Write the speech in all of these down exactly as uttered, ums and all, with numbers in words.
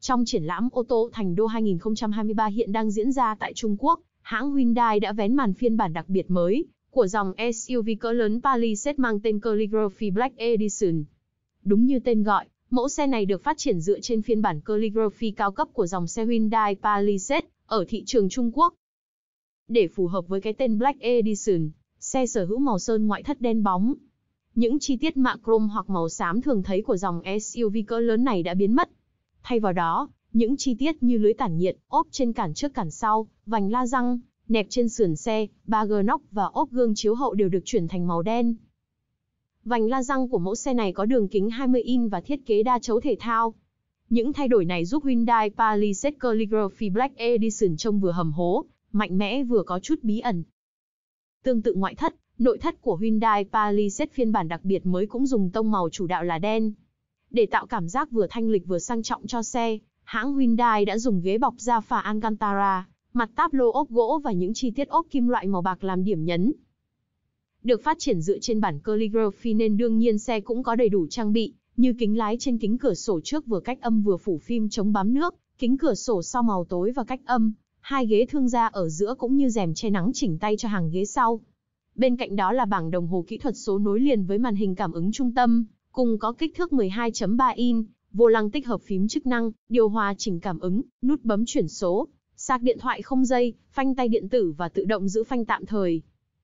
Trong triển lãm ô tô Thành đô hai nghìn không trăm hai mươi ba hiện đang diễn ra tại Trung Quốc, hãng Hyundai đã vén màn phiên bản đặc biệt mới của dòng ét u vê cỡ lớn Palisade mang tên Calligraphy Black Edition. Đúng như tên gọi, mẫu xe này được phát triển dựa trên phiên bản Calligraphy cao cấp của dòng xe Hyundai Palisade ở thị trường Trung Quốc. Để phù hợp với cái tên Black Edition, xe sở hữu màu sơn ngoại thất đen bóng. Những chi tiết mạ chrome hoặc màu xám thường thấy của dòng ét u vê cỡ lớn này đã biến mất. Thay vào đó, những chi tiết như lưới tản nhiệt, ốp trên cản trước cản sau, vành la răng, nẹp trên sườn xe, ba gơ nóc và ốp gương chiếu hậu đều được chuyển thành màu đen. Vành la răng của mẫu xe này có đường kính hai mươi inch và thiết kế đa chấu thể thao. Những thay đổi này giúp Hyundai Palisade Calligraphy Black Edition trông vừa hầm hố, mạnh mẽ vừa có chút bí ẩn. Tương tự ngoại thất, nội thất của Hyundai Palisade phiên bản đặc biệt mới cũng dùng tông màu chủ đạo là đen. Để tạo cảm giác vừa thanh lịch vừa sang trọng cho xe, hãng Hyundai đã dùng ghế bọc da phà Alcantara, mặt táp lô ốp gỗ và những chi tiết ốp kim loại màu bạc làm điểm nhấn. Được phát triển dựa trên bản Calligraphy nên đương nhiên xe cũng có đầy đủ trang bị, như kính lái trên kính cửa sổ trước vừa cách âm vừa phủ phim chống bám nước, kính cửa sổ sau màu tối và cách âm, hai ghế thương gia ở giữa cũng như rèm che nắng chỉnh tay cho hàng ghế sau. Bên cạnh đó là bảng đồng hồ kỹ thuật số nối liền với màn hình cảm ứng trung tâm, cùng có kích thước mười hai phẩy ba inch, vô lăng tích hợp phím chức năng, điều hòa chỉnh cảm ứng, nút bấm chuyển số, sạc điện thoại không dây, phanh tay điện tử và tự động giữ phanh tạm thời.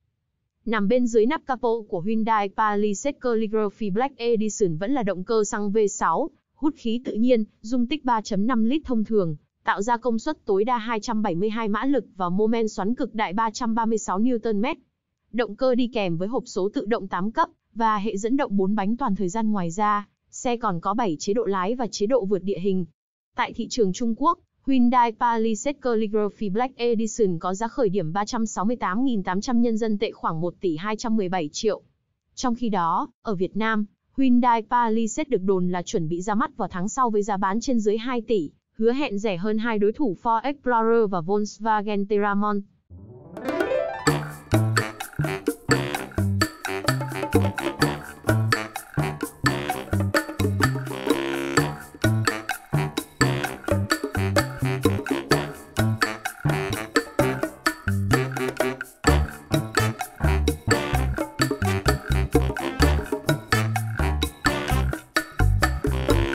Nằm bên dưới nắp capo của Hyundai Palisade Calligraphy Black Edition vẫn là động cơ xăng V sáu, hút khí tự nhiên, dung tích ba phẩy năm lít thông thường, tạo ra công suất tối đa hai trăm bảy mươi hai mã lực và mô men xoắn cực đại ba trăm ba mươi sáu Newton mét. Động cơ đi kèm với hộp số tự động tám cấp và hệ dẫn động bốn bánh toàn thời gian. Ngoài ra, xe còn có bảy chế độ lái và chế độ vượt địa hình. Tại thị trường Trung Quốc, Hyundai Palisade Calligraphy Black Edition có giá khởi điểm ba trăm sáu mươi tám nghìn tám trăm nhân dân tệ khoảng một tỷ hai trăm mười bảy triệu. Trong khi đó, ở Việt Nam, Hyundai Palisade được đồn là chuẩn bị ra mắt vào tháng sau với giá bán trên dưới hai tỷ, hứa hẹn rẻ hơn hai đối thủ Ford Explorer và Volkswagen Terramont.